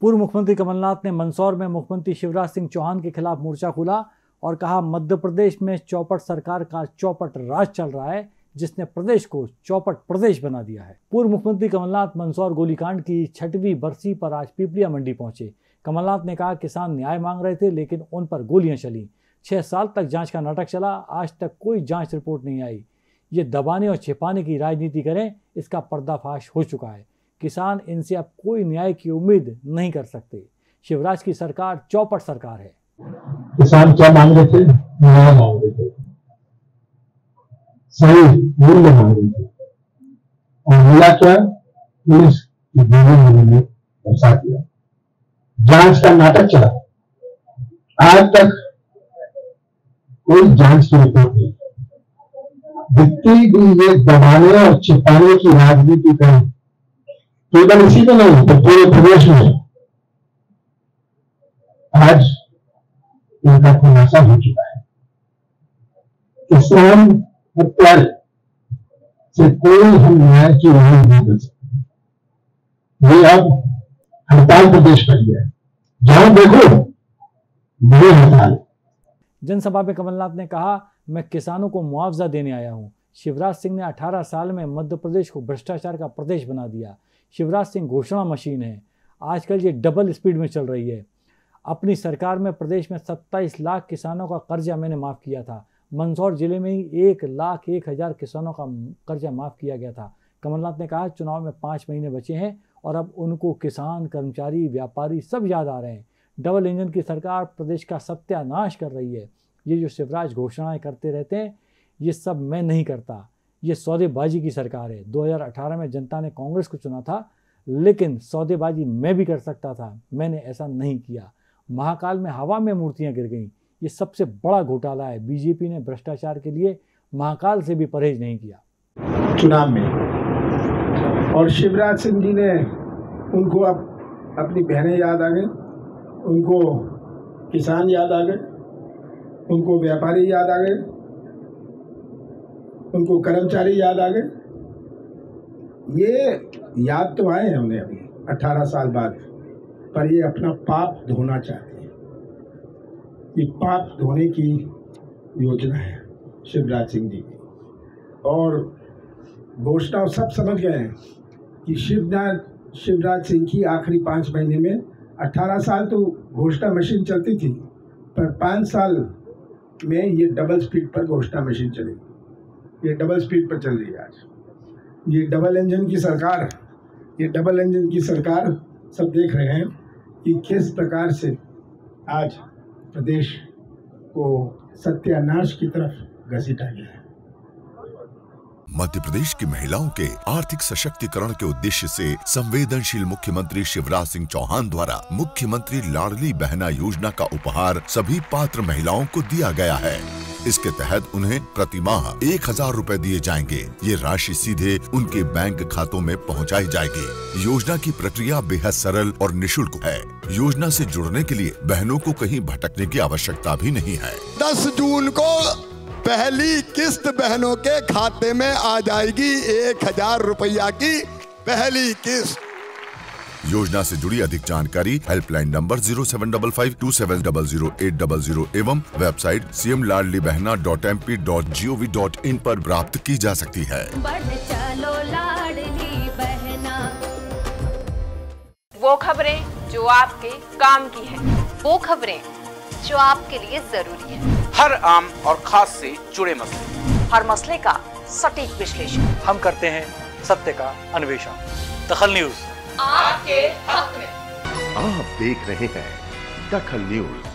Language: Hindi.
पूर्व मुख्यमंत्री कमलनाथ ने मंदसौर में मुख्यमंत्री शिवराज सिंह चौहान के खिलाफ मोर्चा खोला और कहा, मध्य प्रदेश में चौपट सरकार का चौपट राज चल रहा है, जिसने प्रदेश को चौपट प्रदेश बना दिया है। पूर्व मुख्यमंत्री कमलनाथ मंदसौर गोलीकांड की 6वीं बरसी पर आज पिपलिया मंडी पहुंचे। कमलनाथ ने कहा, किसान न्याय मांग रहे थे लेकिन उन पर गोलियां चली। 6 साल तक जांच का नाटक चला, आज तक कोई जांच रिपोर्ट नहीं आई। ये दबाने और छिपाने की राजनीति करें, इसका पर्दाफाश हो चुका है। किसान इनसे अब कोई न्याय की उम्मीद नहीं कर सकते। शिवराज की सरकार चौपट सरकार है। किसान क्या मांग रहे थे? न्याय मांग रहे थे, सही मूल्य मांग रहे थे, और मिला क्या? पुलिस की गोली ने ऐसा किया। जांच का नाटक चला, आज तक कोई जांच की रिपोर्ट नहीं। जितनी भी ये दबाने और छिपाने की राजनीति करें, केवल इसी में नहीं तो पूरे प्रदेश में आज इनका खुलासा हो चुका है। किसान हत्या से कोई हम न्याय की उम्मीद नहीं कर सकते। ये अब हड़ताल प्रदेश पर ही है, जहां देखो ये हड़ताल। जनसभा में कमलनाथ ने कहा, मैं किसानों को मुआवजा देने आया हूं। शिवराज सिंह ने 18 साल में मध्य प्रदेश को भ्रष्टाचार का प्रदेश बना दिया। शिवराज सिंह घोषणा मशीन है। आजकल ये डबल स्पीड में चल रही है। अपनी सरकार में प्रदेश में 27 लाख किसानों का कर्जा मैंने माफ़ किया था। मंदसौर जिले में ही 1,01,000 किसानों का कर्जा माफ़ किया गया था। कमलनाथ ने कहा, चुनाव में 5 महीने बचे हैं और अब उनको किसान, कर्मचारी, व्यापारी सब याद आ रहे हैं। डबल इंजन की सरकार प्रदेश का सत्यानाश कर रही है। ये जो शिवराज घोषणाएं करते रहते हैं, ये सब मैं नहीं करता। ये सौदेबाजी की सरकार है। 2018 में जनता ने कांग्रेस को चुना था, लेकिन सौदेबाजी मैं भी कर सकता था, मैंने ऐसा नहीं किया। महाकाल में हवा में मूर्तियां गिर गईं। ये सबसे बड़ा घोटाला है। बीजेपी ने भ्रष्टाचार के लिए महाकाल से भी परहेज नहीं किया चुनाव में। और शिवराज सिंह जी ने उनको अब अपनी बहनें याद आ गई, उनको किसान याद आ गए, उनको व्यापारी याद आ गए, उनको कर्मचारी याद आ गए। ये याद तो आए हैं उन्हें अभी 18 साल बाद, पर ये अपना पाप धोना चाहते हैं। ये पाप धोने की योजना है शिवराज सिंह जी की। और घोषणा सब समझ गए हैं कि शिवराज सिंह की आखिरी 5 महीने में 18 साल तो घोषणा मशीन चलती थी, पर 5 साल में ये डबल स्पीड पर घोषणा मशीन चलेगी। ये डबल स्पीड पर चल रही है आज। ये डबल इंजन की सरकार सब देख रहे हैं कि किस प्रकार से आज प्रदेश को सत्यानाश की तरफ घसीटा गया है। मध्य प्रदेश की महिलाओं के आर्थिक सशक्तिकरण के उद्देश्य से संवेदनशील मुख्यमंत्री शिवराज सिंह चौहान द्वारा मुख्यमंत्री लाडली बहना योजना का उपहार सभी पात्र महिलाओं को दिया गया है। इसके तहत उन्हें प्रति माह 1,000 रुपए दिए जाएंगे। ये राशि सीधे उनके बैंक खातों में पहुंचाई जाएगी। योजना की प्रक्रिया बेहद सरल और निःशुल्क है। योजना से जुड़ने के लिए बहनों को कहीं भटकने की आवश्यकता भी नहीं है। 10 जून को पहली किस्त बहनों के खाते में आ जाएगी। 1,000 रुपया की पहली किस्त। योजना से जुड़ी अधिक जानकारी हेल्पलाइन नंबर 075527000800 एवं वेबसाइट cmladlibehna.mp.gov.in पर प्राप्त की जा सकती है। चलो लाडली बहना। वो खबरें जो आपके काम की है, वो खबरें जो आपके लिए जरूरी है। हर आम और खास से जुड़े मसले, हर मसले का सटीक विश्लेषण हम करते हैं, सत्य का अन्वेषण। दखल न्यूज आपके हक में। आप देख रहे हैं दखल न्यूज।